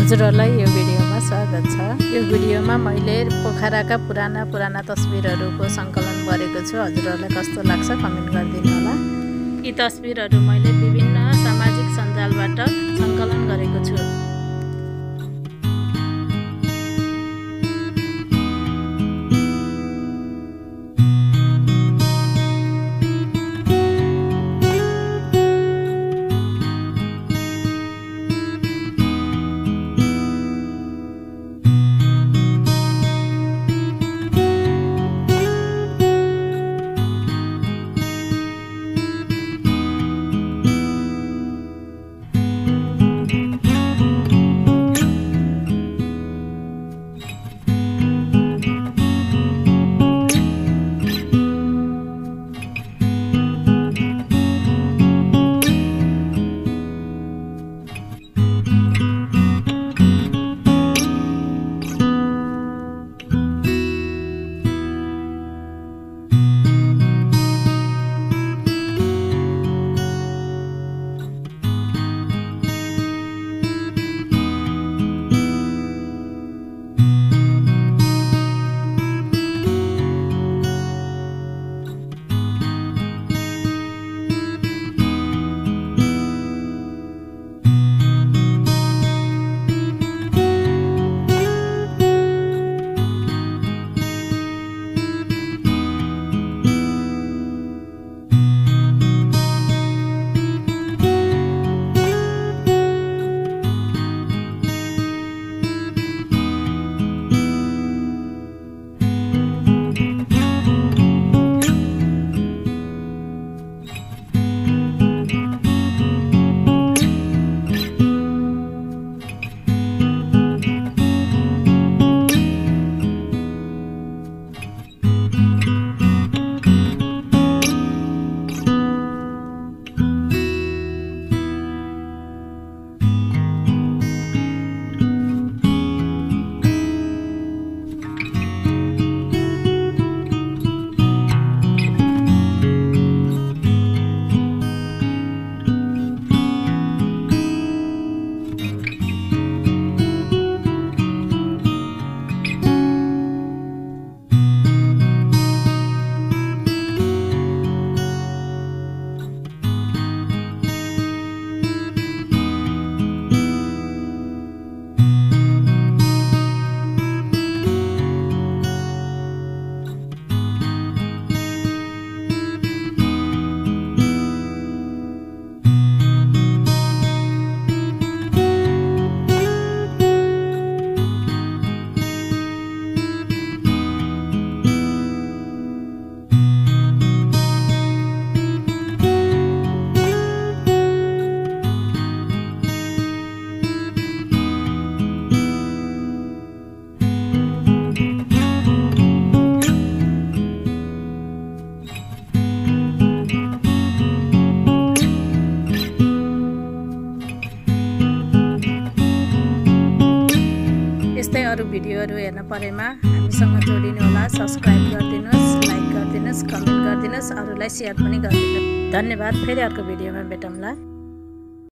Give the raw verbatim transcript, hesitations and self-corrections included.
हजुरहरूलाई यो भिडियोमा स्वागत छ। यो भिडियोमा मैले पोखराका पुराना पुराना तस्बिरहरूको सङ्कलन गरेको छु। हजुरहरूलाई कस्तो लाग्छ कमेन्ट गरिदिनु होला। यी तस्बिरहरू मैले विभिन्न सामाजिक सञ्जालबाट सङ्कलन गरेको छु। यस्तै अरू भिडियोहरू हेर्न परेमा हामीसँग जोडिनु होला। सब्स्क्राइब गरिदिनुहोस्, लाइक गरिदिनुहोस्, कमेन्ट गरिदिनुहोस्, अरूलाई सेयर पनि गरिदिनुहोस्। धन्यवाद। फेरि अर्को भिडियोमा भेटौँला।